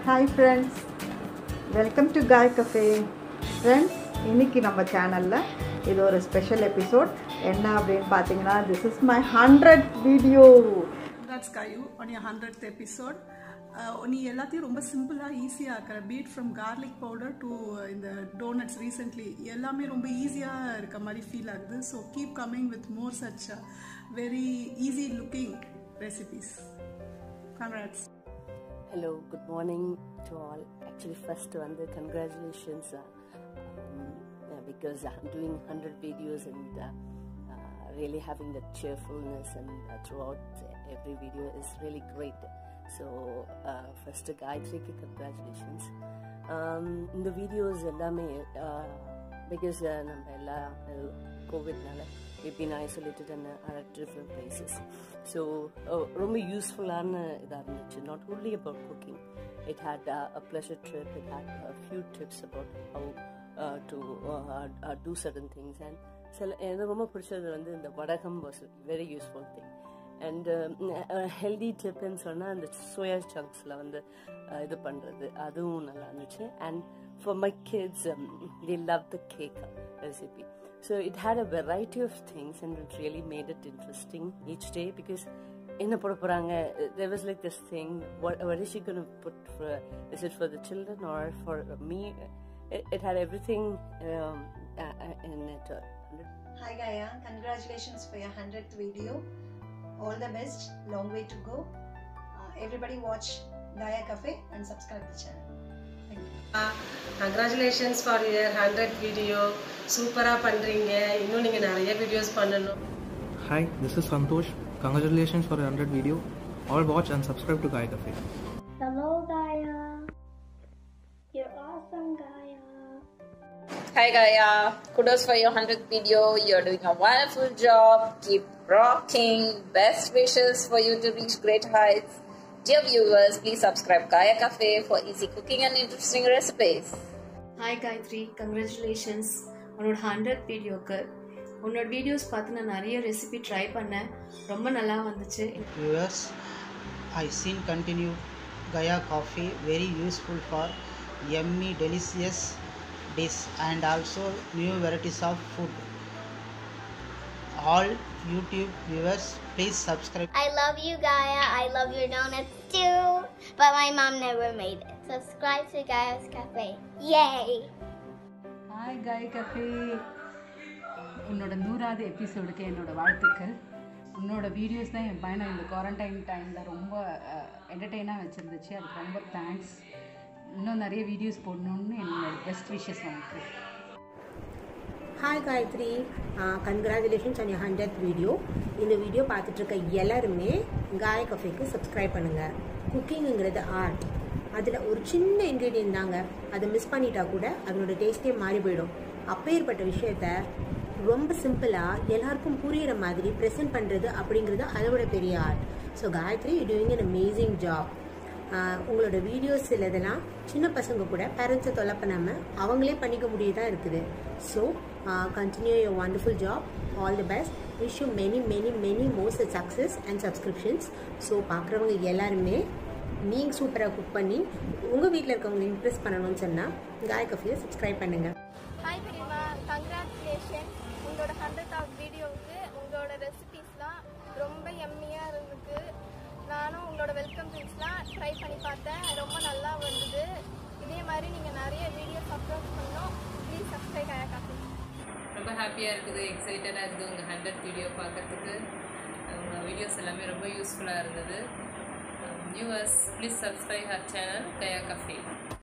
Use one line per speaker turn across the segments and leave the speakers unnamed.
Hi friends, welcome to Gaia Cafe. Friends, இன்னைக்கு நம்ம சேனல்ல இது ஒரு ஸ்பெஷல் எபிசோட். என்ன அப்படினு பாத்தீங்கன்னா, this is my 100th video.
Congrats Kayu on your 100th episode. நீ எல்லாத்தையும் ரொம்ப சிம்பிளா ஈஸியா ஆக்குற. Beat from garlic powder to இந்த donuts recently எல்லாமே ரொம்ப ஈஸியா இருக்க மாதிரி ஃபீல் ஆகுது. So keep coming with more such very easy looking recipes. Congrats.
Hello, good morning to all. Actually, first one, congratulations because I'm doing 100 videos and really having that cheerfulness and throughout every video is really great. So, first, Gayatri, congratulations. In the videos, because COVID, we've been isolated and are at different places. So, really useful not only about cooking. It had a pleasure trip. It had a few tips about how to do certain things. And so, the vadakam was a very useful thing. And a healthy tip in the soya chunks and for my kids, they love the cake recipe. So it had a variety of things and it really made it interesting each day because there was like this thing, what is she going to put for, is it for the children or for me? It had everything in it.
Hi Gaia, congratulations for your 100th video. All the best, long way to go. Everybody watch Gaia Cafe and subscribe to the channel. Thank you.
Congratulations for your 100th video. Supera pandringa. Innu neenga nariya videos pannanum.
Hi, this is Santosh. Congratulations for your 100th video. All watch and subscribe to Gaia Cafe.
Hello Gaia. You're awesome Gaia.
Hi Gaia, kudos for your 100th video. You're doing a wonderful job. Keep rocking. Best wishes for you to reach great heights. Dear viewers, please subscribe Gaia Cafe for easy cooking and interesting recipes.
Hi Gayatri, congratulations on your 100th video. உன்னோட videos பார்த்து நான் நிறைய recipe try பண்ணேன், ரொம்ப நல்லா வந்துச்சு.
Viewers, I seen continue Gaia Coffee, very useful for yummy delicious dish and also new varieties of food. All YouTube viewers, please subscribe.
I love you Gaia, I love your donuts too, but my mom never made it. Subscribe to Gaia's Cafe. Yay!
Hi Gaia Cafe. உன்னோட 100வது எபிசோடுக்கு என்னோட வாழ்த்துக்கள். உன்னோட videos தான் என் பையனை இந்த quarantine டைமில் ரொம்ப என்டர்டெயினாக வச்சுருந்துச்சு. அதுக்கு ரொம்ப தேங்க்ஸ். இன்னும் நிறைய வீடியோஸ் போடணுன்னு என்னோட பெஸ்ட் விஷஸ் உனக்கு.
Hi Gayatri, congratulations on your 100th video. இந்த வீடியோ பார்த்துட்டு இருக்க எல்லாருமே Gaia Cafeக்கு சப்ஸ்கிரைப் பண்ணுங்கள். குக்கிங்கிறது ஆர்ட். அதில் ஒரு சின்ன இன்க்ரீடியன்ட் தாங்க, அதை மிஸ் பண்ணிட்டா கூட அதனோட டேஸ்ட்டே மாறி போயிடும். அப்பேற்பட்ட விஷயத்த ரொம்ப சிம்பிளாக எல்லாருக்கும் புரிகிற மாதிரி ப்ரெசென்ட் பண்ணுறது அப்படிங்கிறது அதோட பெரிய art. So Gayatri, you doing an amazing job. உங்களோட வீடியோஸ் இதெல்லாம் சின்ன பசங்க கூட பேரண்ட்ஸை தொலை பண்ணாமல் அவங்களே பண்ணிக்க முடியதான் இருக்குது. So continue your wonderful job. All the best. Wish you many many many more success and subscriptions. So பார்க்குறவங்க எல்லாருமே நீங்கள் சூப்பராக குக் பண்ணி உங்கள் வீட்டில் இருக்கவங்களை இம்ப்ரெஸ் பண்ணணும்னு சொன்னால் Gaia Cafeயை சப்ஸ்கிரைப் பண்ணுங்கள்.
Hi Prima, congratulation. உங்களோட 100th வீடியோவுக்கு உங்களோட ரெசிபீஸ்லாம் ரொம்ப எம்மியாக இருந்துக்கு. நானும் உங்களோட வெல்கம் ட்ரிங்க்ஸ்லாம் ட்ரை பண்ணி பார்த்தேன், ரொம்ப நல்லா வந்தது. இதே மாதிரி நீங்கள் நிறைய வீடியோஸ் அப்லோட் பண்ணணும். Please subscribe Gaia Cafe.
ரொம்ப ஹாப்பியாக இருக்குது, எக்ஸைட்டடாக இருக்குது உங்கள் 100th வீடியோ பார்க்கறதுக்கு. உங்கள் வீடியோஸ் எல்லாமே ரொம்ப யூஸ்ஃபுல்லாக இருந்தது. Viewers, please subscribe our channel Gaia Cafe.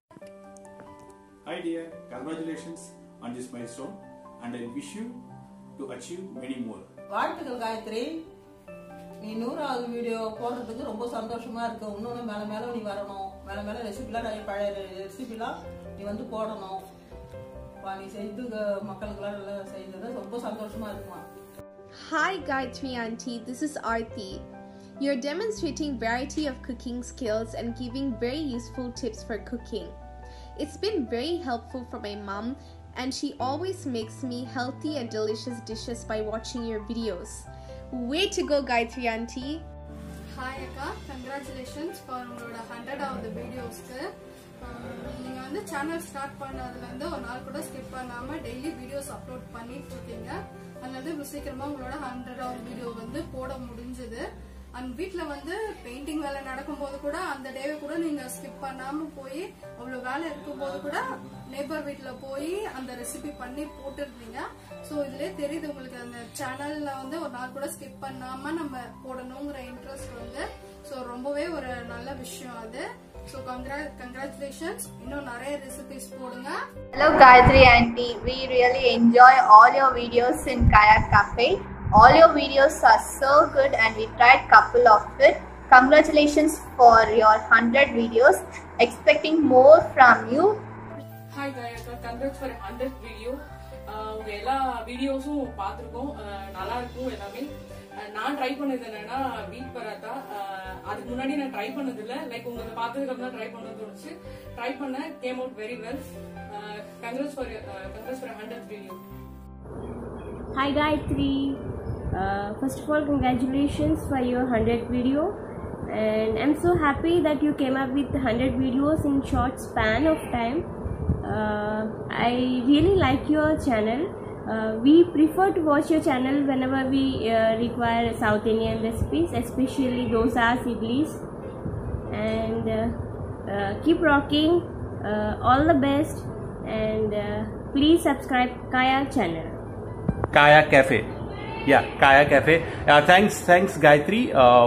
Hi dear, congratulations on this milestone and I wish you to achieve many more.
வாழ்த்துக்கள் காயத்ரி. நீ 100வது வீடியோ போடுறதுக்கு ரொம்ப சந்தோஷமா இருக்கு. இன்னொன்று மேலே மேலே நீ வரணும். மேலே மேலே ரெசிபிலாம் நிறைய பழைய ரெசிபிலாம் நீ வந்து போடணும். நீ செய்து மக்களுக்கெல்லாம் நல்லா செய்தது ரொம்ப சந்தோஷமா இருக்குமா.
Hi Gayatri Auntie, this is Aarti. You're demonstrating variety of cooking skills and giving very useful tips for cooking. It's been very helpful for my mom and she always makes me healthy and delicious dishes by watching your videos. Way to go Gayatri Auntie.
Hi அக்கா, congratulations for உங்களோட 100வது வீடியோஸ்க்கு. நீங்கள் வந்து channel start பண்ணதுலேருந்து ஒரு நாள் கூட ஸ்கிப் பண்ணாமல் டெய்லி வீடியோஸ் அப்லோட் பண்ணிட்டு இருக்கீங்க. அதனால இவ்வளோ சீக்கிரமாக உங்களோட 100வது வீடியோ வந்து போட முடிஞ்சுது. அண்ட் வீட்டில் வந்து பெயிண்டிங் வேலை நடக்கும்போது கூட அந்த டேவை கூட நீங்கள் ஸ்கிப் பண்ணாமல் போய் அவ்வளோ வேலை இருக்கும்போது கூட நெய்பர் வீட்டில் போய் அந்த ரெசிபி பண்ணி போட்டுருந்தீங்க. ஸோ இதுலேயே தெரியுது உங்களுக்கு அந்த சேனலில் வந்து ஒரு நாள் கூட ஸ்கிப் பண்ணாமல் நம்ம போடணுங்கிற இன்ட்ரெஸ்ட் வந்து. ஸோ ரொம்பவே ஒரு நல்ல விஷயம் அது. So congratulations. இன்னும் நிறைய ரெசிபிஸ் போடுங்க.
Hello Gayatri aunty, we really enjoy all your videos in Kayak Cafe. All your videos are so good and we tried couple of it. Congratulations for your 100 videos. Expecting more from you.
Hi Gayatri, congrats for 100th video. உங்க எல்லா வீடியோஸும் பார்த்துருக்கோம், நல்லா இருக்கும் எல்லாமே. நான் try பண்ணது என்னன்னா வீட் பராத்தா. அதுக்கு முன்னாடி நான் ட்ரை பண்ணது இல்லை, லைக் உங்களுக்கு பார்த்ததுக்கு அப்புறம் ட்ரை பண்ண தோணுச்சு. ட்ரை பண்ண came out very well. Congrats for 100th video.
Hi Gayatri, first of all congratulations for your 100th video, and I'm so happy that you came up with 100 videos in short span of time. I really like your channel. We prefer to watch your channel whenever we require South Indian recipes, especially dosas, idlis, and keep rocking. All the best, and please subscribe Kaya channel.
Kaya Cafe. Yeah, Kaya Cafe. Thanks Gayatri.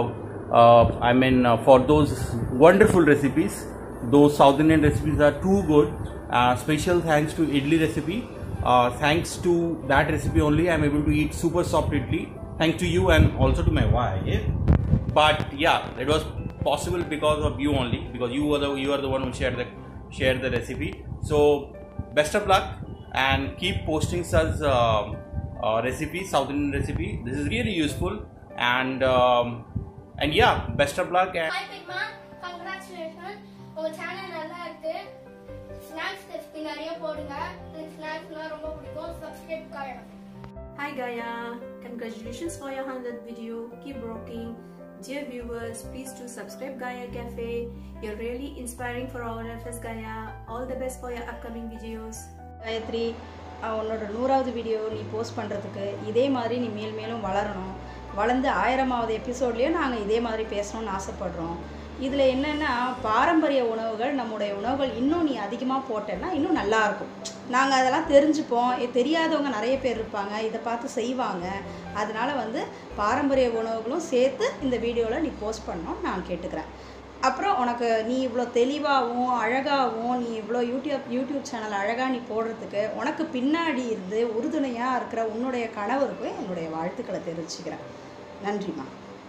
I mean for those wonderful recipes. Those South Indian recipes are too good. Special thanks to idli recipe. Thanks to that recipe only I am able to eat super soft idli. Thanks to you and also to my wife. But yeah, it was possible because of you only, because you are the one who shared the recipe. So best of luck and keep posting such recipes, South Indian recipe. This is really useful and yeah, best of luck. And
Hi Pigma, congratulations. உங்க channel நல்லா இருக்கு. Snacks recipe நிறைய போடுங்க. எனக்கு ஸ்நாக்ஸ்லாம் ரொம்ப பிடிக்கும். Subscribe Kaya.
Hi Gaya, congratulations for your 100th video. Keep rocking. Dear viewers, please do subscribe Gaya Cafe. You're really inspiring for all of us, Gaya. All the best for your upcoming videos.
Gayatri, உன்னோட 100வது video நீ post பண்ணுறதுக்கு இதே மாதிரி நீ மேலும் வளரணும். வளர்ந்து 1000வது எபிசோட்லேயும் நாங்கள் இதே மாதிரி பேசணும்னு ஆசைப்படுறோம். இதில் என்னென்னா பாரம்பரிய உணவுகள், நம்முடைய உணவுகள் இன்னும் நீ அதிகமாக போட்டேன்னா இன்னும் நல்லாயிருக்கும். நாங்கள் அதெல்லாம் தெரிஞ்சுப்போம். தெரியாதவங்க நிறைய பேர் இருப்பாங்க, இதை பார்த்து செய்வாங்க. அதனால் வந்து பாரம்பரிய உணவுகளும் சேர்த்து இந்த வீடியோவில் நீ போஸ்ட் பண்ணணும்னு நான் கேட்டுக்கிறேன். அப்புறம் உனக்கு நீ இவ்வளோ தெளிவாகவும் அழகாகவும் நீ இவ்வளோ யூடியூப் சேனல் அழகாக நீ போடுறதுக்கு உனக்கு பின்னாடி இருந்து உறுதுணையாக இருக்கிற உன்னுடைய கணவருக்கும் என்னுடைய வாழ்த்துக்களை தெரிவிச்சுக்கிறேன். நன்றிம்மா.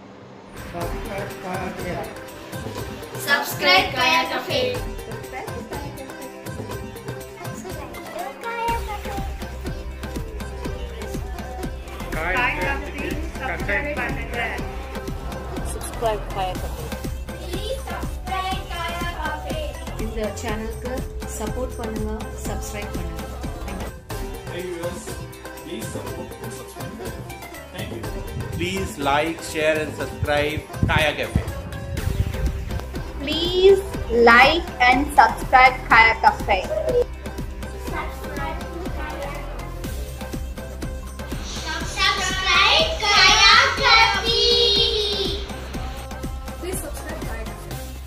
Subscribe Kaya Cafe.
Subscribe Kaya Cafe.
Please subscribe Kaya Cafe.
இந்த சேனலுக்கு சப்போர்ட் பண்ணுங்க, சப்ஸ்கிரைப் பண்ணுங்க.
Hey viewers, please support and subscribe. Thank you.
please like, share and subscribe Kaya Cafe.
Please like and subscribe Kaya Cafe.
Subscribe Kaya Cafe.
Please subscribe Kaya Cafe.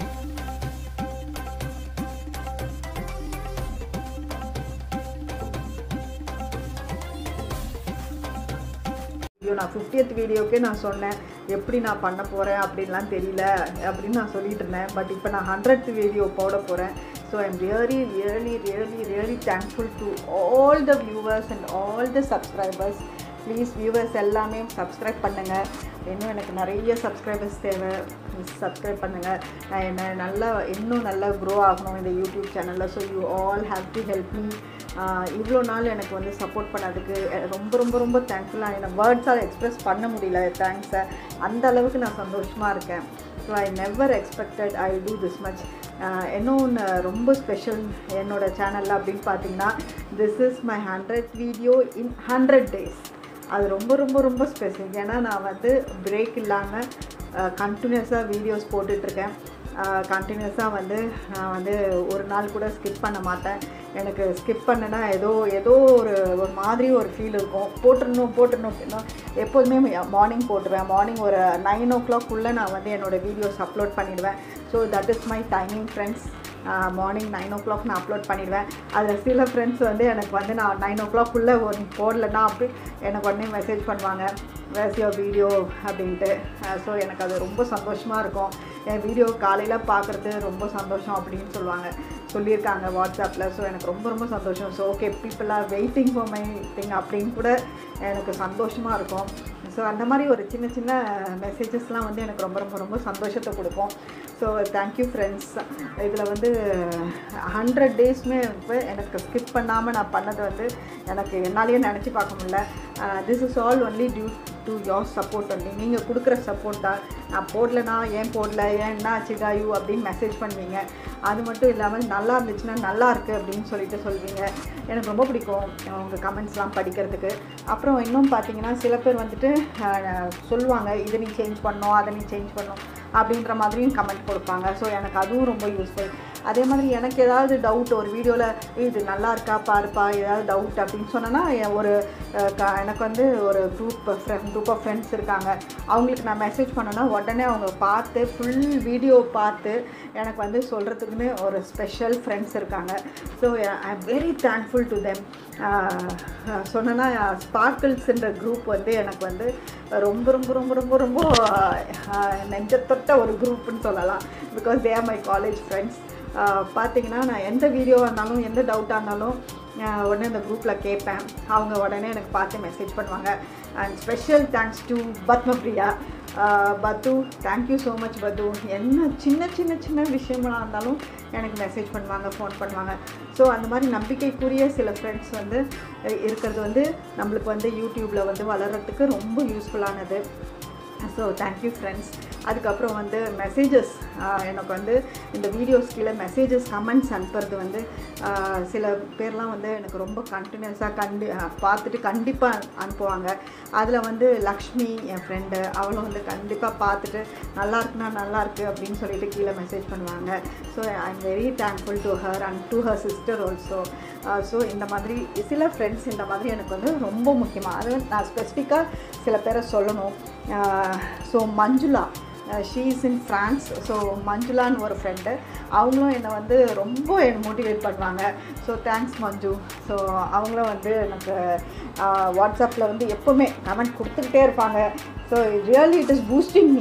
நான் 50th வீடியோக்கே நான் சொன்னேன் எப்படி நான் பண்ண போகிறேன் அப்படின்லாம் தெரியல அப்படின்னு நான் சொல்லிட்டு இருந்தேன். பட் இப்போ நான் 100th வீடியோ போட போகிறேன். So I am really thankful to all the viewers and all the subscribers. Please viewers எல்லாமே சப்ஸ்கிரைப் பண்ணுங்கள். இன்னும் எனக்கு நிறைய சப்ஸ்கிரைபர்ஸ் தேவை. சப்ஸ்கிரைப் பண்ணுங்கள். நான் இன்னும் நல்லா க்ரோ ஆகணும் இந்த யூடியூப் சேனலில். So you all have to help me. இவ்வளோ நாள் எனக்கு வந்து சப்போர்ட் பண்ணதுக்கு ரொம்ப தேங்க்ஃபுல்லாக என்னை வேர்ட்ஸால் எக்ஸ்ப்ரெஸ் பண்ண முடியல தேங்க்ஸை. அந்த அளவுக்கு நான் சந்தோஷமாக இருக்கேன். So I never expected I do this much. இன்னொன்று ரொம்ப ஸ்பெஷல் என்னோடய சேனலில் அப்படின்னு பார்த்தீங்கன்னா, this is my 100th video in 100 days. அது ரொம்ப ஸ்பெஷல். ஏன்னா நான் வந்து பிரேக் இல்லாமல் கண்டினியூஸாக வீடியோஸ் போட்டுட்ருக்கேன். கண்டினியூஸாக வந்து நான் வந்து ஒரு நாள் கூட ஸ்கிப் பண்ண மாட்டேன். எனக்கு ஸ்கிப் பண்ணேன்னா ஏதோ ஒரு மாதிரி ஒரு ஃபீல் இருக்கும். போட்டுடணும் அப்படின்னா எப்போதுமே மார்னிங் போட்டுருவேன். மார்னிங் ஒரு 9 o'clock நான் வந்து என்னோடய வீடியோஸ் அப்லோட் பண்ணிவிடுவேன். So that is my timing friends. Morning 9 o'clock நான் அப்லோட் பண்ணிடுவேன். அதில் சில ஃப்ரெண்ட்ஸ் வந்து எனக்கு வந்து நான் 9 o'clock ஒரு போடலன்னா அப்படி எனக்கு உடனே மெசேஜ் பண்ணுவாங்க, வேர்ஸ் யுவர் வீடியோ அப்படின்ட்டு. ஸோ எனக்கு அது ரொம்ப சந்தோஷமாக இருக்கும். என் வீடியோ காலையில் பார்க்குறது ரொம்ப சந்தோஷம் அப்படின்னு சொல்லியிருக்காங்க வாட்ஸ்அப்பில். ஸோ எனக்கு ரொம்ப ரொம்ப சந்தோஷம். So okay, people are waiting for my thing அப்படின்னு கூட எனக்கு சந்தோஷமாக இருக்கும். ஸோ அந்த மாதிரி ஒரு சின்ன சின்ன மெசேஜஸ்லாம் வந்து எனக்கு ரொம்ப ரொம்ப ரொம்ப சந்தோஷத்தை கொடுக்கும். So thank you friends. இதில் வந்து 100 daysமே இப்போ எனக்கு ஸ்கிப் பண்ணாமல் நான் பண்ணது வந்து எனக்கு என்னாலேயே நினச்சி பார்க்க முடியல. This is all only due to your support only. நீங்கள் கொடுக்குற சப்போர்ட் தான். நான் போடலனா ஏன் போடல, ஏன் என்ன ஆச்சுடாயு அப்படின்னு மெசேஜ் பண்ணுவீங்க. அது மட்டும் இல்லாமல் நல்லா இருந்துச்சுன்னா நல்லா இருக்குது அப்படின்னு சொல்லுவீங்க. எனக்கு ரொம்ப பிடிக்கும் உங்கள் கமெண்ட்ஸ்லாம் படிக்கிறதுக்கு. அப்புறம் இன்னும் பார்த்தீங்கன்னா சில பேர் வந்துட்டு சொல்லுவாங்க, இதை நீ சேஞ்ச் பண்ணணும், அதை நீ சேஞ்ச் பண்ணணும் அப்படின்ற மாதிரியும் கமெண்ட் கொடுப்பாங்க. ஸோ எனக்கு அதுவும் ரொம்ப யூஸ்ஃபுல். அதே மாதிரி எனக்கு ஏதாவது டவுட் ஒரு வீடியோவில் இது நல்லா இருக்கா பாருப்பா, ஏதாவது டவுட் அப்படின்னு சொன்னேன்னா எனக்கு வந்து ஒரு குரூப் ஆஃப் ஃப்ரெண்ட்ஸ் இருக்காங்க. அவங்களுக்கு நான் மெசேஜ் பண்ணேன்னா உடனே அவங்க பார்த்து ஃபுல் வீடியோ பார்த்து எனக்கு வந்து சொல்கிறதுக்குன்னு ஒரு ஸ்பெஷல் ஃப்ரெண்ட்ஸ் இருக்காங்க. So I am very thankful to them. சொன்னேன்னா ஸ்பார்க்கிள்ஸ்ன்ற குரூப் வந்து எனக்கு வந்து ரொம்ப ரொம்ப ரொம்ப ரொம்ப ரொம்ப நெஞ்சத்தொட்ட ஒரு குரூப்புன்னு சொல்லலாம். Because they are my college friends. பார்த்திங்கன்னா நான் எந்த வீடியோவாக இருந்தாலும் எந்த டவுட்டாக இருந்தாலும் உடனே அந்த குரூப்பில் கேட்பேன். அவங்க உடனே எனக்கு பார்த்து மெசேஜ் பண்ணுவாங்க. And special thanks to Padmapriya. பத்து, தேங்க்யூ ஸோ மச் பத்து. என்ன சின்ன சின்ன சின்ன விஷயமாக இருந்தாலும் எனக்கு மெசேஜ் பண்ணுவாங்க, ஃபோன் பண்ணுவாங்க. ஸோ அந்த மாதிரி நம்பிக்கைக்குரிய சில ஃப்ரெண்ட்ஸ் வந்து இருக்கிறது வந்து நம்மளுக்கு வந்து யூடியூப்பில் வந்து வளர்கிறதுக்கு ரொம்ப யூஸ்ஃபுல்லானது. So thank you friends. அதுக்கப்புறம் வந்து மெசேஜஸ், எனக்கு வந்து இந்த வீடியோஸ் கீழே மெசேஜஸ் கமெண்ட்ஸ் அனுப்புறது வந்து சில பேர்லாம் வந்து எனக்கு ரொம்ப கண்டினியூஸாக பார்த்துட்டு கண்டிப்பாக அனுப்புவாங்க. அதில் வந்து லக்ஷ்மி என் ஃப்ரெண்டு, அவளும் வந்து கண்டிப்பாக பார்த்துட்டு நல்லா இருக்கு அப்படின்னு சொல்லிட்டு கீழே மெசேஜ் பண்ணுவாங்க. So I am very thankful to her and to her sister also. So இந்த மாதிரி சில ஃப்ரெண்ட்ஸ் இந்த மாதிரி எனக்கு வந்து ரொம்ப முக்கியமாக, அது நான் ஸ்பெசிஃபிக்காக சில பேரை சொல்லணும். So Manjula, she is in France. So மஞ்சுளான்னு ஒரு ஃப்ரெண்டு, அவங்களும் என்னை வந்து ரொம்ப மோட்டிவேட் பண்ணுவாங்க. ஸோ தேங்க்ஸ் மஞ்சு. ஸோ அவங்களும் வந்து எனக்கு வாட்ஸ்அப்பில் வந்து எப்போவுமே கமெண்ட் கொடுத்துக்கிட்டே இருப்பாங்க. So really it is boosting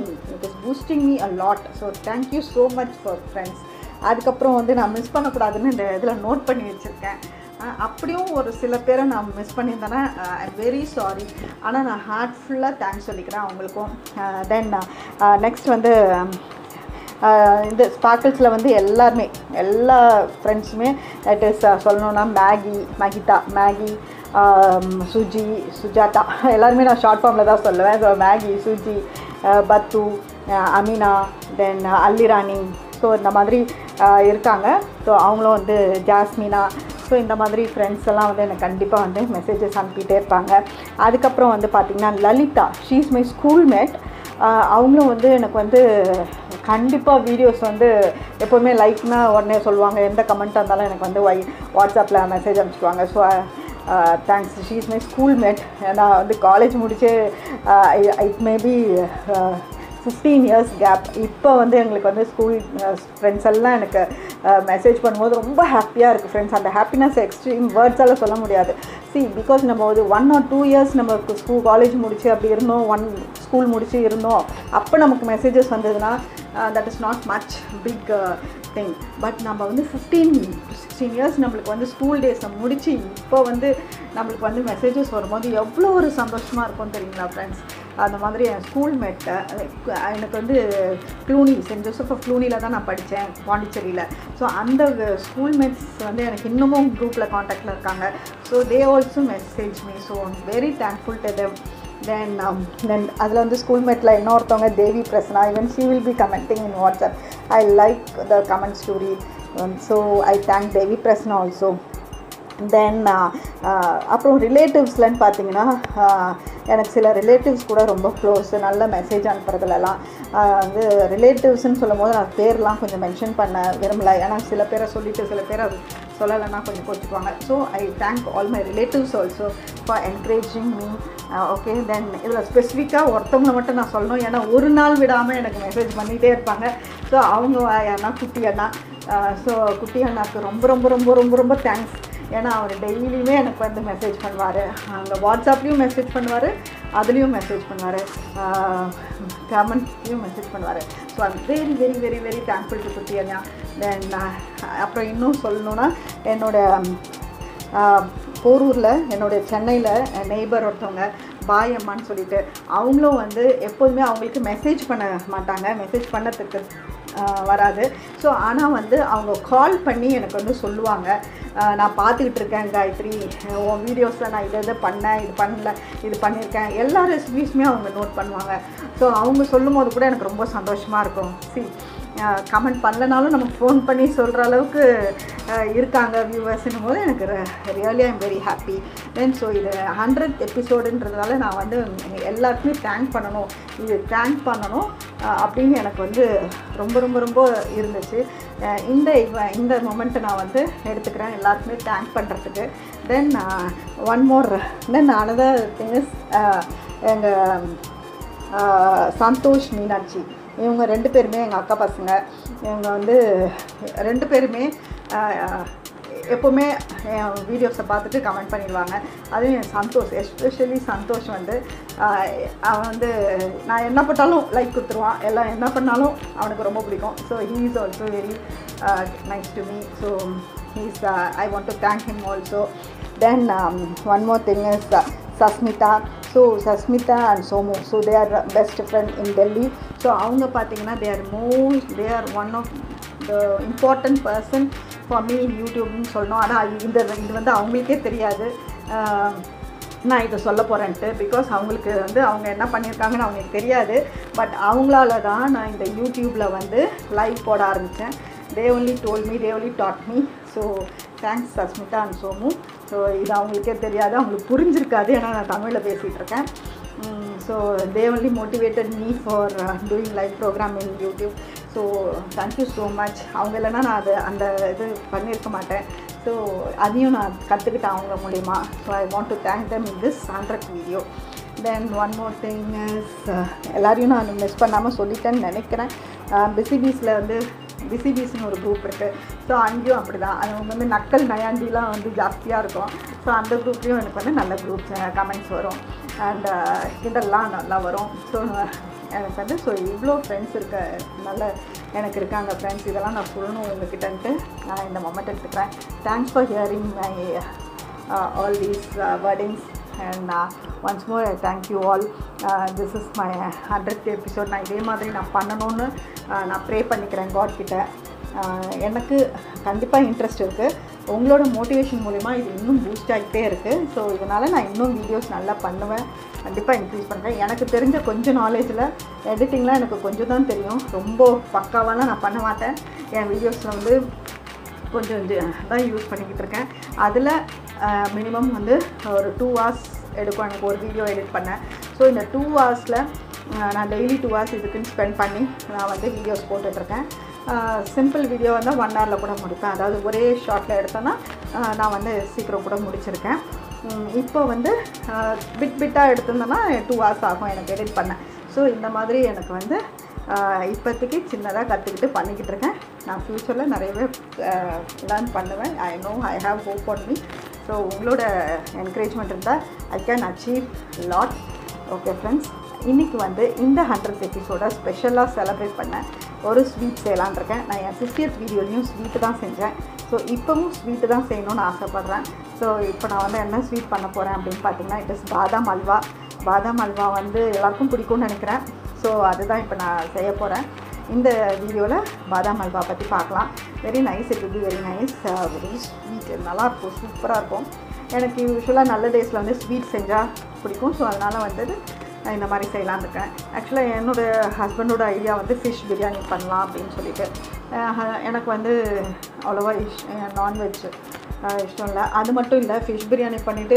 me a lot. So thank you so much for friends. அதுக்கப்புறம் வந்து நான் மிஸ் பண்ணக்கூடாதுன்னு இந்த இதில் நோட் பண்ணி வச்சுருக்கேன். அப்படியும் ஒரு சில பேரை நான் மிஸ் பண்ணியிருந்தேன்னா ஐ எம் வெரி சாரி. ஆனால் நான் ஹார்ட்ஃபுல்லாக தேங்க்ஸ் சொல்லிக்கிறேன் அவங்களுக்கும். தென் நெக்ஸ்ட் வந்து இந்த ஸ்பார்க்கிள்ஸில் வந்து எல்லா ஃப்ரெண்ட்ஸுமே தட் இஸ் சொல்லணுன்னா மேகி, சுஜி, சுஜாதா, எல்லாருமே நான் ஷார்ட் ஃபார்மில் தான் சொல்லுவேன். ஸோ மேகி, சுஜி, பத்து, அமீனா, தென் அல்லிராணி. ஸோ இந்த மாதிரி இருக்காங்க. ஸோ அவங்களும் வந்து ஜாஸ்மினா. ஸோ இந்த மாதிரி ஃப்ரெண்ட்ஸ் எல்லாம் வந்து எனக்கு கண்டிப்பாக வந்து மெசேஜஸ் அனுப்பிகிட்டே இருப்பாங்க. அதுக்கப்புறம் வந்து பார்த்திங்கன்னா Lalitha, she is my schoolmate. அவங்களும் வந்து எனக்கு வந்து கண்டிப்பாக வீடியோஸ் வந்து எப்போவுமே லைக்னா உடனே சொல்லுவாங்க. எந்த கமெண்ட்டாக இருந்தாலும் எனக்கு வந்து வாட்ஸ்அப்பில் மெசேஜ் அனுப்பிச்சிடுவாங்க. So thanks. She is my schoolmate. நான் வந்து காலேஜ் முடிச்சு இட் மேபி 15 years கேப். இப்போ வந்து எங்களுக்கு வந்து ஸ்கூல் ஃப்ரெண்ட்ஸ் எல்லாம் எனக்கு மெசேஜ் பண்ணும்போது ரொம்ப ஹாப்பியாக இருக்குது ஃப்ரெண்ட்ஸ். அந்த ஹாப்பினஸ் எக்ஸ்ட்ரீம் வேர்ட்ஸால் சொல்ல முடியாது. பிகாஸ் நம்ம ஒரு 1 or 2 years நம்ம காலேஜ் முடிச்சு அப்படி இருந்தோம், ஸ்கூல் முடிச்சு இருந்தோம், அப்போ நமக்கு மெசேஜஸ் வந்ததுன்னா that is not much big thing. But நம்ம வந்து 15-16 years நம்மளுக்கு வந்து ஸ்கூல் டேஸை முடித்து இப்போ வந்து நம்மளுக்கு வந்து மெசேஜஸ் வரும்போது எவ்வளோ ஒரு சந்தோஷமாக இருக்கும் தெரியுங்களா ஃப்ரெண்ட்ஸ். அந்த மாதிரி என் ஸ்கூல்மேட்டை எனக்கு வந்து க்ளூனி, சென்ட் ஜோசப் ஆஃப் க்ளூனியில் தான் நான் படித்தேன், பாண்டிச்சேரியில். ஸோ அந்த ஸ்கூல்மேட்ஸ் வந்து எனக்கு இன்னமும் குரூப்பில் காண்டாக்டில் இருக்காங்க. So they also message me. So very thankful to them. Then அதில் வந்து ஸ்கூல்மேட்டில் இன்னொருத்தவங்க Devi Prasanna, even she will be commenting in WhatsApp. I like the comment story. So I thank Devi Prasanna also. Then அப்புறம் ரிலேட்டிவ்ஸ்லன்னு பார்த்தீங்கன்னா எனக்கு சில ரிலேட்டிவ்ஸ் கூட ரொம்ப க்ளோஸ், நல்ல மெசேஜ் அனுப்புறதுலலாம் வந்து ரிலேட்டிவ்ஸ்ன்னு சொல்லும் போது நான் பேர்லாம் கொஞ்சம் மென்ஷன் பண்ண விரும்பலை. ஏன்னா சில பேரை சொல்லிவிட்டு சில பேரை சொல்லலைன்னா கொஞ்சம் கோச்சிக்குவாங்க. So I thank all my relatives also for encouraging me. Okay, then இதில் ஸ்பெசிஃபிக்காக ஒருத்தவங்களை மட்டும் நான் சொல்லணும், ஏன்னா ஒரு நாள் விடாமல் எனக்கு மெசேஜ் பண்ணிகிட்டே இருப்பாங்க. ஸோ அவங்க அண்ணா குட்டி அண்ணா. ஸோ குட்டி அண்ணாவுக்கு ரொம்ப ரொம்ப ரொம்ப ரொம்ப ரொம்ப தேங்க்ஸ். ஏன்னா அவர் டெய்லியுமே எனக்கு வந்து மெசேஜ் பண்ணுவார், அங்கே வாட்ஸ்அப்லேயும் மெசேஜ் பண்ணுவார், அதுலேயும் மெசேஜ் பண்ணுவார், கமெண்ட்லேயும் மெசேஜ் பண்ணுவார். So I'm very very very very thankful to குட்டி அண்ணா. தென் அப்புறம் இன்னும் சொல்லணுன்னா என்னோடய போரூரில் என்னுடைய சென்னையில் நெய்பர் ஒருத்தவங்க பாய் அம்மான்னு சொல்லிட்டு, அவங்களும் வந்து எப்போதுமே அவங்களுக்கு மெசேஜ் பண்ண மாட்டாங்க, மெசேஜ் பண்ணத்துக்கு வராது. ஸோ ஆனால் வந்து அவங்க கால் பண்ணி எனக்கு வந்து சொல்லுவாங்க, நான் பார்த்துக்கிட்டு இருக்கேன் காயத்ரி, உன் வீடியோஸில் நான் இதை பண்ணேன், இது பண்ணல, இது பண்ணியிருக்கேன், எல்லா ரெசிபீஸுமே அவங்க நோட் பண்ணுவாங்க. ஸோ அவங்க சொல்லும் போது கூட எனக்கு ரொம்ப சந்தோஷமாக இருக்கும். கமெண்ட் பண்ணலனாலும் நமக்கு ஃபோன் பண்ணி சொல்கிற அளவுக்கு இருக்காங்க வியூவர்ஸ்னும் போது எனக்கு really I'm very happy. Then so இது 100th எபிசோடுன்றதுனால நான் வந்து எல்லாருக்குமே தேங்க் பண்ணணும், இது தேங்க் பண்ணணும் அப்படின்னு எனக்கு வந்து ரொம்ப ரொம்ப ரொம்ப இருந்துச்சு. இந்த மொமெண்ட்டை நான் வந்து எடுத்துக்கிறேன் எல்லாருக்குமே தேங்க் பண்ணுறதுக்கு. Then one more, then another thing is எங்கள் சந்தோஷ் மீனாட்சி, இவங்க 2 பேருமே எங்கள் அக்கா பசங்க. இவங்க வந்து 2 பேருமே எப்போவுமே என் வீடியோஸை பார்த்துட்டு கமெண்ட் பண்ணிடுவாங்க. அதுவும் என் சந்தோஷ், எஸ்பெஷலி சந்தோஷ் வந்து அவன் வந்து நான் என்ன பண்ணாலும் லைக் கொடுத்துருவான், எல்லாம் என்ன பண்ணாலும் அவனுக்கு ரொம்ப பிடிக்கும். So he is also very nice to me. So he's I want to thank him also. Then one more thing is Sasmita. So Sasmita and Somu, so they are best friend in Delhi. So avanga pathina they are one of the important person for me in YouTube nu solnom. Ana இது வந்து அவங்களுக்கே தெரியாது நான் இதை சொல்ல போகிறேன்ட்டு. Because அவங்களுக்கு வந்து அவங்க என்ன பண்ணியிருக்காங்கன்னு அவங்களுக்கு தெரியாது. பட் அவங்களால தான் நான் இந்த யூடியூப்பில் வந்து லைவ் போட ஆரம்பித்தேன். they only told me, they only taught me. So thanks Sasmita and Somu. So இது அவங்களுக்கே தெரியாது, அவங்களுக்கு புரிஞ்சிருக்காது, ஏன்னா நான் தமிழில் பேசிகிட்டு இருக்கேன். So they only motivated me for doing live program in YouTube. So thank you so much. அவங்க இல்லைன்னா நான் அந்த இது பண்ணியிருக்க மாட்டேன். ஸோ அதையும் நான் கற்றுக்கிட்டேன் அவங்க மூலிமா. So I want to thank them in this 100th video. Then one more thing is எல்லாரையும் நான் மிஸ் பண்ணாமல் சொல்லிட்டேன்னு நினைக்கிறேன். பிசிபிஸில் வந்து பிசிபிஸ்னு ஒரு குரூப் இருக்குது. ஸோ அங்கேயும் அப்படி தான், அது வந்து நக்கல் நயாண்டிலாம் வந்து ஜாஸ்தியாக இருக்கும். ஸோ அந்த குரூப்லேயும் எனக்கு வந்து நல்ல குரூப்ஸ் கமெண்ட்ஸ் வரும் அண்ட் இதெல்லாம் நல்லா வரும். ஸோ எனக்கு வந்து ஸோ இவ்வளோ ஃப்ரெண்ட்ஸ் நல்ல எனக்கு இருக்காங்க ஃப்ரெண்ட்ஸ். இதெல்லாம் நான் சொல்லணும் உங்ககிட்டன்ட்டு நான் இந்த மொமெண்ட் எடுத்துக்கிறேன். Thanks for hearing my all these wordings. And once more I thank you all. This is my 100th episode. நான் இதே மாதிரி நான் பண்ணணும்னு நான் ப்ரே பண்ணிக்கிறேன் காட் கிட்ட. எனக்கு கண்டிப்பாக இன்ட்ரெஸ்ட் இருக்குது. உங்களோட மோட்டிவேஷன் மூலிமா இது இன்னும் பூஸ்ட் ஆகிட்டே இருக்குது. ஸோ இதனால் நான் இன்னும் வீடியோஸ் நல்லா பண்ணுவேன், கண்டிப்பாக இன்க்ரீஸ் பண்ணுறேன். எனக்கு தெரிஞ்ச கொஞ்சம் நாலேஜில் எடிட்டிங்லாம் எனக்கு கொஞ்சம் தான் தெரியும், ரொம்ப பக்காவாலாம் நான் பண்ண மாட்டேன். என் வீடியோஸில் வந்து கொஞ்சம் தான் யூஸ் பண்ணிக்கிட்டு இருக்கேன். அதில் மினிமம் வந்து ஒரு 2 hours எடுக்கும் எனக்கு ஒரு வீடியோ எடிட் பண்ணேன். ஸோ இந்த 2 hours நான் டெய்லி 2 hours இதுக்குன்னு ஸ்பெண்ட் பண்ணி நான் வந்து வீடியோஸ் போட்டுட்ருக்கேன். சிம்பிள் வீடியோ வந்தால் 1 hour கூட முடிப்பேன். அதாவது ஒரே ஷார்ட்டில் எடுத்தோன்னா நான் வந்து சீக்கிரம் கூட முடிச்சிருக்கேன். இப்போ வந்து பிட்டாக எடுத்திருந்தேன்னா 2 hours ஆகும் எனக்கு எடிட் பண்ணேன். ஸோ இந்த மாதிரி எனக்கு வந்து இப்போதைக்கு சின்னதாக கற்றுக்கிட்டு பண்ணிக்கிட்டு இருக்கேன். நான் ஃப்யூச்சரில் நிறையவே லேர்ன் பண்ணுவேன். I have hope on me. So உங்களோட என்கரேஜ்மெண்ட் இருந்தால் I can achieve lot. Okay friends, இன்றைக்கி வந்து இந்த 100th எபிசோடை ஸ்பெஷலாக செலிப்ரேட் பண்ண ஒரு ஸ்வீட் செய்யலான் இருக்கேன். நான் என் 50th வீடியோலையும் ஸ்வீட்டு தான் செஞ்சேன். ஸோ இப்போவும் ஸ்வீட்டு தான் செய்யணும்னு ஆசைப்பட்றேன். ஸோ இப்போ நான் வந்து என்ன ஸ்வீட் பண்ண போகிறேன் அப்படின்னு பார்த்தீங்கன்னா, இட் இஸ் பாதாம் அல்வா. பாதாம் அல்வா வந்து எல்லாருக்கும் பிடிக்கும்னு நினைக்கிறேன். ஸோ அதுதான் இப்போ நான் செய்ய போகிறேன். இந்த வீடியோவில் பாதாம் அல்வா பற்றி பார்க்கலாம். Very nice, it will be very nice, very sweet, நல்லாயிருக்கும், சூப்பராக இருக்கும். எனக்கு யூஸ்வலாக நல்ல டேஸில் வந்து ஸ்வீட் செஞ்சால் பிடிக்கும். ஸோ அதனால் வந்து இந்த மாதிரி செய்யலான்னு இருக்கேன். ஆக்சுவலாக என்னோடய ஹஸ்பண்டோட ஐடியா வந்து ஃபிஷ் பிரியாணி பண்ணலாம் அப்படின்னு சொல்லிட்டு. எனக்கு வந்து அவ்வளோவா நான்வெஜ் இஷ்டம் இல்லை. அது மட்டும் இல்லை, ஃபிஷ் பிரியாணி பண்ணிவிட்டு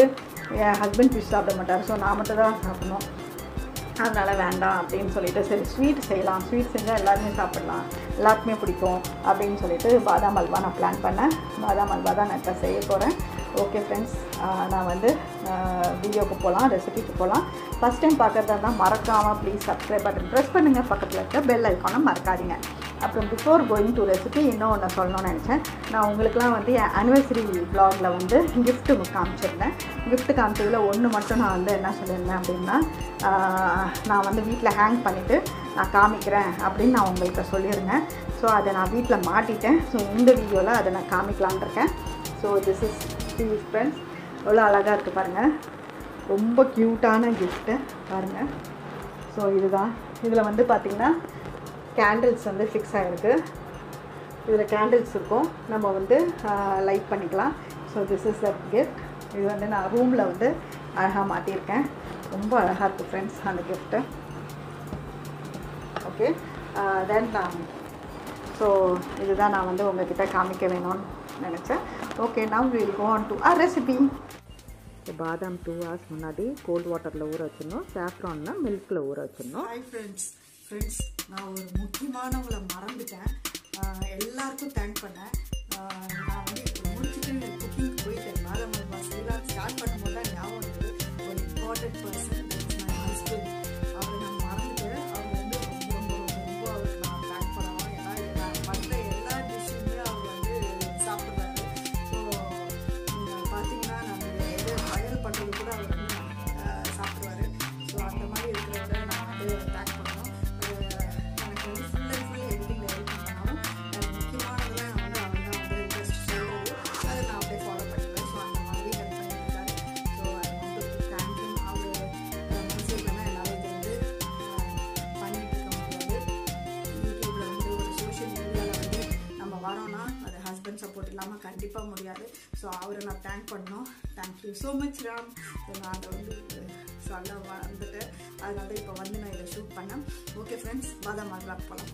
என் ஹஸ்பண்ட் ஃபிஷ் சாப்பிட மாட்டார், ஸோ நான் மட்டும் தான் சாப்பிடணும். அதனால் வேண்டாம் அப்படின்னு சொல்லிட்டு சரி ஸ்வீட் செய்யலாம், ஸ்வீட் செஞ்சால் எல்லாருமே சாப்பிட்லாம், எல்லாருக்குமே பிடிக்கும் அப்படின்னு சொல்லிட்டு பாதாம் அல்வா நான் பிளான் பண்ணேன். பாதாம் அல்வா தான் நான் இப்போ செய்ய போகிறேன். ஓகே ஃப்ரெண்ட்ஸ், நான் வந்து வீடியோவுக்கு போகலாம், ரெசிபிக்கு போகலாம். ஃபஸ்ட் டைம் பார்க்குறதா இருந்தால் மறக்காமல் ப்ளீஸ் சப்ஸ்கிரைப் பட்டன் ப்ரெஸ் பண்ணுங்கள், பக்கத்தில் இருக்க பெல் ஐக்கானை மறக்காதீங்க. அப்புறம் பிஃபோர் கோயிங் டு ரெசிபி இன்னும் ஒன்று சொல்லணும்னு நினச்சேன். நான் உங்களுக்குலாம் வந்து என் ஆனிவர்சரி வ்ளாகில் வந்து கிஃப்ட்டு காமிச்சிருந்தேன். கிஃப்ட்டு காமிச்சதில் ஒன்று மட்டும் நான் வந்து என்ன சொல்லியிருந்தேன் அப்படின்னா, நான் வந்து வீட்டில் ஹேங் பண்ணிவிட்டு நான் காமிக்கிறேன் அப்படின்னு நான் உங்களுக்கு சொல்லியிருந்தேன். ஸோ அதை நான் வீட்டில் மாட்டிட்டேன். ஸோ இந்த வீடியோவில் அதை நான் காமிக்கலான் இருக்கேன். So this is please friends, எவ்வளோ அழகாக இருக்குது பாருங்கள், ரொம்ப க்யூட்டான கிஃப்ட்டு பாருங்கள். ஸோ இதுதான், இதில் வந்து பார்த்திங்கன்னா கேண்டில்ஸ் வந்து ஃபிக்ஸ் ஆகிருக்கு. இதில் கேண்டில்ஸ் இருக்கும், நம்ம வந்து லைட் பண்ணிக்கலாம். So this is the gift. இது வந்து நான் ரூமில் வந்து அழகாக மாட்டியிருக்கேன். ரொம்ப அழகாக இருக்குது ஃப்ரெண்ட்ஸ் அந்த கிஃப்ட்டு. ஓகே, தென் ஸோ இதுதான் நான் வந்து உங்கள்கிட்ட காமிக்க வேணும்னு நினச்சேன். Okay, now we will go on to our recipe. பாதாம் 2 hours முன்னாடி கோல்ட் வாட்டரில் ஊற வச்சிடணும், சாஃப்ரான்னா மில்கில் ஊற வச்சிடணும்.
ஹாய் ஃப்ரெண்ட்ஸ், நான் ஒரு முக்கியமானவங்களை மறந்துட்டேன், எல்லாருக்கும் தேங்க் பண்ணேன். நான் வந்து முடிச்சுட்டு குக்கிங் போயிட்டேன். பாதாம் அல்வா செய்யலாம் ஸ்டார்ட் பண்ணும்போது தான் ஞாபகம் இருக்குது, ஒரு இம்பார்ட்டன்ட் பர்சன் மை ஹஸ்பண்ட், அவரை நான் மறந்துட்டேன். அவர் வந்து ரொம்ப ரொம்ப ரொம்ப ரொம்ப அவருக்கு நான் தேங்க் பண்ணணும். ஏன்னா நான் பண்ணுற எல்லா டிஷ்ஷுமே அவர் வந்து சாப்பிட்றாரு. ஸோ நீங்கள் பார்த்தீங்கன்னா நம்ம எது வயல் பண்ணுறது கூட அவர் வந்து சாப்பிடுவார். ஸோ அந்த மாதிரி இருக்கிறவரை நான் வந்து தேங்க் பண்ணணும். எனக்கு வந்து ஃபுல் அண்ட் ஃபுல் எடிட்டிங்கில் எடிட்டிங் பண்ணாலும் முக்கியமானதெல்லாம் நான் வந்து அவர் தான் வந்து ஜஸ்ட் சொல்கிறது, அதை நான் அப்படியே ஃபாலோ பண்ணிடுவேன். ஸோ அந்த மாதிரி ஹெல்ப் பண்ணியிருக்காரு. ஸோ அது வந்து தேங்க்யூ. அவர் மனசு இல்லைன்னா என்னால் இது வந்து பண்ணிகிட்டு இருக்க முடியாது. யூடியூப்பில் வந்து ஒரு சோஷியல் மீடியாவில் வந்து நம்ம வரோன்னா அது ஹஸ்பண்ட் சப்போர்ட் இல்லாமல் கண்டிப்பாக முடியாது. ஸோ அவரை நான் தேங்க் பண்ணோம். Thank you so much Ram. So நான் அதை வந்து சொல்ல வந்துட்டேன், அதனால தான் இப்போ வந்து நான் இதை ஷூட் பண்ணேன். ஓகே ஃப்ரெண்ட்ஸ், பாதாம் அல்வா போகலாம்.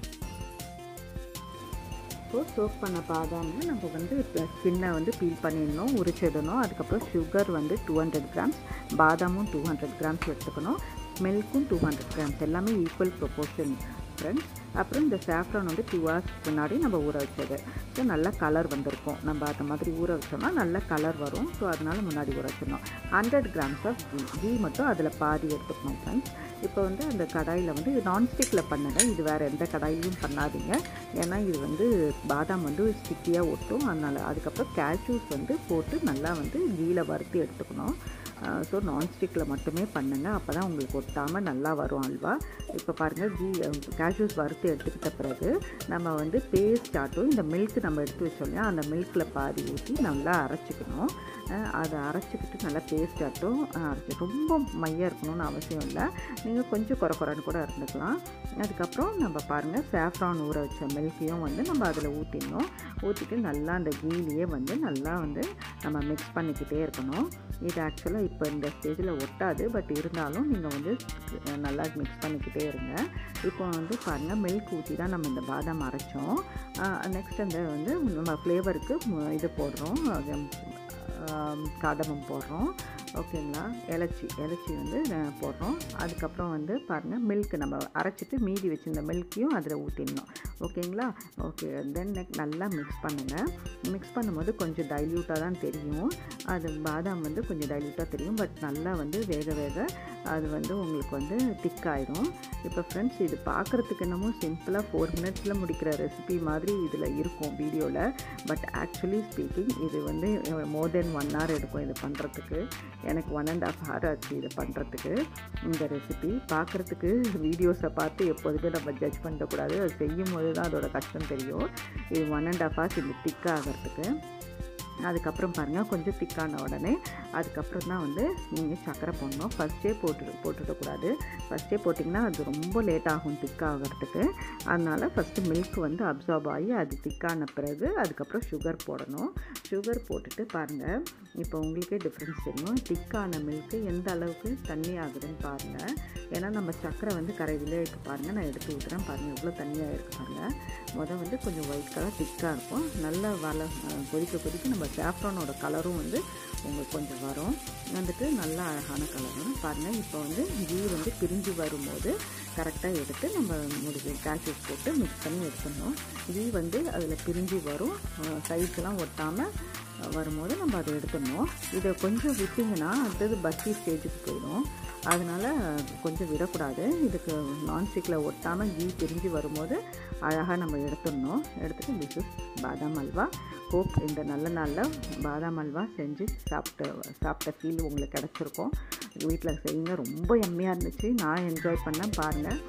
ஸோ சோக் பண்ண பாதாமை நம்ம வந்து ஸ்கின்னை வந்து பீல் பண்ணிடணும், உரிச்சிடணும். அதுக்கப்புறம் சுகர் வந்து 200 grams, பாதாமும் 200 grams எடுத்துக்கணும், மில்க்கும் 200 grams, எல்லாமே ஈக்குவல் ப்ரொபோர்ஷன் ஃப்ரெண்ட்ஸ். அப்புறம் இந்த சாஃப்ரான் வந்து 2 hours முன்னாடி நம்ம ஊற வச்சது. ஸோ நல்ல கலர் வந்திருக்கும், நம்ம அந்த மாதிரி ஊற வச்சோம்னா நல்ல கலர் வரும். ஸோ அதனால் முன்னாடி ஊற வச்சிடணும். 100 grams ஆஃப் கீ மட்டும் அதில் பாதி எடுத்துக்கணும் ஃப்ரெண்ட்ஸ். இப்போ வந்து அந்த கடாயில் வந்து நான்ஸ்டிக்கில் பண்ணுங்கள், இது வேறு எந்த கடாயிலையும் பண்ணாதீங்க, ஏன்னா இது வந்து பாதாம் வந்து ஸ்டிக்கியாக ஒட்டும். அதனால் அதுக்கப்புறம் கேஷ்யூஸ் வந்து போட்டு நல்லா வந்து கீயில் வறுத்து எடுத்துக்கணும். ஸோ நான்ஸ்டிக்கில் மட்டுமே பண்ணுங்கள், அப்போ தான் உங்களுக்கு ஒட்டாமல் நல்லா வரும் அல்வா. இப்போ பாருங்கள், கேஷ்யூஸ் வறுத்து எடுத்துக்கிட்ட பிறகு நம்ம வந்து பேஸ்ட் ஆட்டும் இந்த மில்க் நம்ம எடுத்து வச்சோம் இல்லையா, அந்த மில்கில் பாதி ஊற்றி நல்லா அரைச்சிக்கணும். அதை அரைச்சிக்கிட்டு நல்லா பேஸ்ட் ஆட்டும் ரொம்ப மையாக இருக்கணும்னு அவசியம் இல்லை, நீங்கள் கொஞ்சம் குறைன்னு கூட இருந்துக்கலாம். அதுக்கப்புறம் நம்ம பாருங்கள், சாஃப்ரான் ஊற வச்ச மில்க்கையும் வந்து நம்ம அதில் ஊற்றிடணும். ஊற்றிட்டு நல்லா அந்த கீலையே வந்து நல்லா வந்து நம்ம மிக்ஸ் பண்ணிக்கிட்டே இருக்கணும். இது ஆக்சுவலாக இப்போ இந்த ஸ்டேஜில் ஒட்டாது, பட் இருந்தாலும் நீங்கள் வந்து நல்லா மிக்ஸ் பண்ணிக்கிட்டே இருங்க. இப்போ வந்து பாருங்கள், மில்க் ஊற்றி தான் நம்ம இந்த பாதாம் அரைச்சோம். நெக்ஸ்ட் அந்த வந்து நம்ம ஃப்ளேவருக்கு இது போடுறோம், காடமம் போடுறோம், ஓகேங்களா, இலச்சி வந்து போடுறோம். அதுக்கப்புறம் வந்து பாருங்கள், மில்க் நம்ம அரைச்சிட்டு மீதி வச்சுருந்த மில்க்கையும் அதில் ஊற்றிடணும், ஓகேங்களா. ஓகே, தென் நல்லா மிக்ஸ் பண்ணுங்கள். மிக்ஸ் பண்ணும்போது கொஞ்சம் டைல்யூட்டாக தான் தெரியும், அது பாதாம் வந்து கொஞ்சம் டைல்யூட்டாக தெரியும், பட் நல்லா வந்து வேக அது வந்து உங்களுக்கு வந்து திக்காயிடும். இப்போ ஃப்ரெண்ட்ஸ், இது பார்க்குறதுக்கு என்னமோ சிம்பிளாக 4 minutes முடிக்கிற ரெசிபி மாதிரி இதில் இருக்கும் வீடியோவில், பட் ஆக்சுவலி ஸ்பீக்கிங் இது வந்து மோர் தென் 1 hour எடுக்கும் இது பண்ணுறதுக்கு. எனக்கு 1.5 hour ஆச்சு இது பண்ணுறதுக்கு. இந்த ரெசிபி பார்க்குறதுக்கு வீடியோஸை பார்த்து எப்போதுமே நம்ம ஜட்ஜ் பண்ணக்கூடாது, அது செய்யும் போது தான் அதோட கஷ்டம் தெரியும். இது 1.5 hours இது திக்காகிறதுக்கு. அதுக்கப்புறம் பாருங்கள், கொஞ்சம் திக்கான உடனே அதுக்கப்புறம் தான் வந்து நீங்கள் சர்க்கரை போடணும். ஃபஸ்ட்டே போட்டுடக்கூடாது, ஃபஸ்ட்டே போட்டிங்கன்னா அது ரொம்ப லேட் ஆகும் திக்காகிறதுக்கு. அதனால் ஃபஸ்ட்டு மில்க் வந்து அப்சார்ப் ஆகி அது திக்கான பிறகு அதுக்கப்புறம் சுகர் போடணும். சுகர் போட்டுட்டு பாருங்கள், இப்போ உங்களுக்கே டிஃப்ரென்ஸ் தெரியும். திக்கான மில்க்கு எந்த அளவுக்கு தண்ணி ஆகுதுன்னு பாருங்கள். ஏன்னா நம்ம சக்கரை வந்து கரையிலே இருக்குது பாருங்கள். நான் எடுத்து ஊற்றுறேன் பாருங்கள் எவ்வளோ தண்ணியாக இருக்குது பாருங்கள். வந்து கொஞ்சம் ஒயிட் கலர் திக்காக இருக்கும். நல்லா கொதிக்க கொதிக்க நம்ம சாஃப்ரானோட கலரும் வந்து உங்களுக்கு கொஞ்சம் வரும். வந்துட்டு நல்லா அழகான கலர் வரும் பாருங்கள். இப்போ வந்து கீ வந்து பிரிஞ்சு வரும்போது கரெக்டாக எடுத்து நம்ம கேஷ்யூஸ் போட்டு மிக்ஸ் பண்ணி எடுத்துடணும். கீ வந்து அதில் பிரிஞ்சு வரும், சைட்ஸ்லாம் ஒட்டாமல் வரும்போது நம்ம அதை எடுத்துடணும். இதை கொஞ்சம் விட்டிங்கன்னா அடுத்தது பர்ஃபி ஸ்டேஜுக்கு போயிடும். அதனால் கொஞ்சம் விடக்கூடாது. இதுக்கு நான்ஸ்டிக்கில் ஒட்டாமல் கீ பிரிஞ்சு வரும்போது அழகாக நம்ம எடுத்துடணும். எடுத்துகிட்டு திஸ் இஸ் பாதாம் அல்வா. ஹோப் இந்த நல்ல நாளில் பாதாம் அல்வா செஞ்சு சாப்பிட்ட ஃபீல் உங்களுக்கு கிடச்சிருக்கும். வீட்டில் செய்யுங்க. ரொம்ப எம்மையாக இருந்துச்சு. நான் என்ஜாய் பண்ணேன் பாருங்கள்.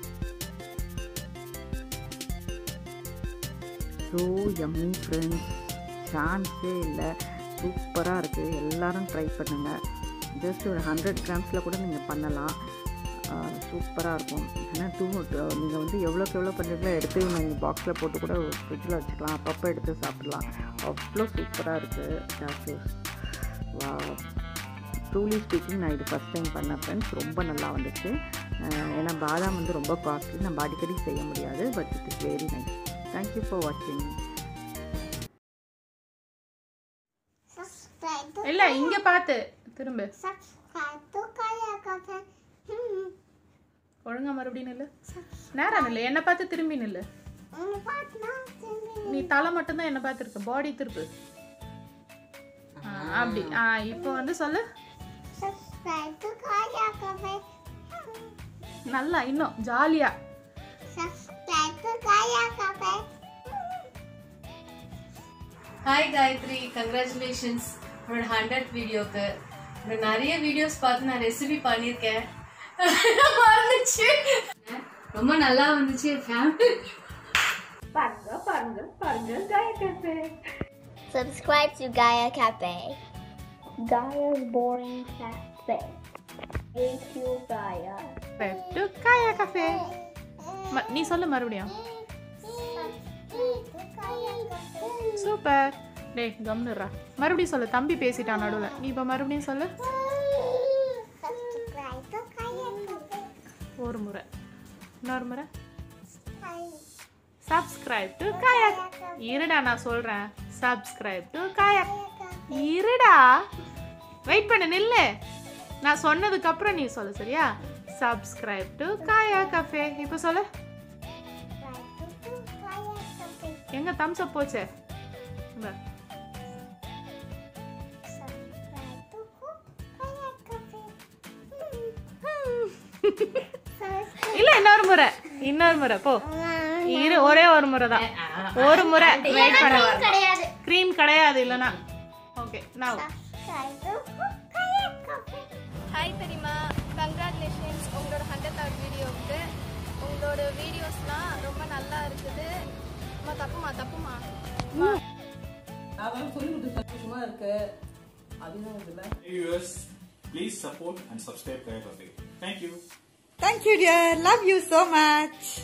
ஸோ எம்மி ஃப்ரெண்ட்ஸ், சான்ஸே இல்லை. சூப்பராக இருக்குது. எல்லோரும் ட்ரை பண்ணுங்கள். ஜஸ்ட் ஒரு 100 கிராம்ஸில் கூட நீங்கள் பண்ணலாம். சூப்பராக இருக்கும். ஏன்னா நீங்கள் வந்து எவ்வளோக்கு எவ்வளோ பண்ணுறீங்களோ எடுத்து நீங்கள் பாக்ஸில் போட்டு கூட ஃப்ரிட்ஜில் வச்சுக்கலாம். அப்பப்போ எடுத்து சாப்பிட்லாம். அவ்வளோ சூப்பராக இருக்குது கேஷ்யூஸ். ட்ரூலி ஸ்பீக்கிங் நான் இது ஃபஸ்ட் டைம் பண்ணேன் ஃப்ரெண்ட்ஸ். ரொம்ப நல்லா வந்துச்சு. ஏன்னா பாதாம் வந்து ரொம்ப காஸ்ட்லி, நம்ம அடிக்கடி செய்ய முடியாது. But it is very nice. Thank you for வாட்சிங்.
இல்லை இங்கே பார்த்து திரும்ப ஒழுங்கா மறுபடியும் நில்லு. நேரம் நில்லு. என்னை பார்த்து திரும்பி நில்லு. நீ தலை மட்டும்தான் என்னை பார்த்துருக்க, பாடி திருப்பு. அப்படி இப்போ வந்து சொல்லு நல்லா, இன்னும் ஜாலியா.
ஹாய் காயத்ரி, கங்க்ராச்சுலேஷன்ஸ் உன்னோட 100th வீடியோக்கு. நிறைய வீடியோஸ் பார்த்து நான் ரெசிபி பண்ணியிருக்கேன். வந்துச்சு, ரொம்ப நல்லா வந்துச்சு. ஃபேமிலி
பாருங்க பாருங்க பாருங்க Gaia cafe.
Subscribe to Gaia Cafe. Gaia's Boring Cafe. Thank you, Gaia.
to Gaia Cafe. நீ சொல்லு மறுபடியும். சூப்பர். டேய் கம்னுறா. மறுபடியும் சொல்லு. தம்பி பேசிட்டான் நடுவில். நீ இப்போ மறுபடியும் சொல்லு. ஒரு முறை, இன்னொரு முறை. Subscribe to Kayak. இருடா நான் சொல்றேன். Subscribe to Kayak. இருடா. வெயிட் பண்ணு, நில்லு. நான் சொன்னதுக்கு அப்புறம் நீ சொல்லு சரியா? Subscribe to Kayak Cafe. இப்போ சொல்லு. எங்க thumbs up போச்சே? இல்ல இன்னொரு முறை போ. இரு, ஒரே ஒரு முறை தான். ஒரு முறை வெயிட் பண்ண. க்ரீம் கிடையாது இல்லனா. ஓகே நவ.
ஹாய் பெரியமா, கங்க்ராச்சுலேஷன்ஸ் உங்களோட 100th வீடியோவுக்கு. உங்களோட வீடியோஸ்லாம் ரொம்ப நல்லா இருக்குது. தப்புமா
நான் சொல்லி கொடுத்து சந்தோஷமா இருக்கு. அதுதான் இதுல.
Viewers, please support and subscribe Gaia Cafe. Thank you.
Thank you dear. Love you so much.